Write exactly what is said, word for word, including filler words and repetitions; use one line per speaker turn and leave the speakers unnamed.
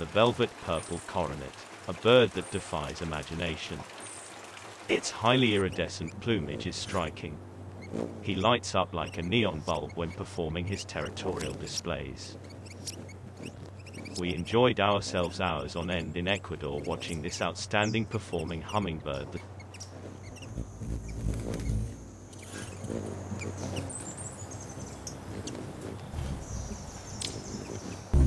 the velvet purple coronet, a bird that defies imagination. Its highly iridescent plumage is striking. He lights up like a neon bulb when performing his territorial displays. We enjoyed ourselves hours on end in Ecuador watching this outstanding performing hummingbird. The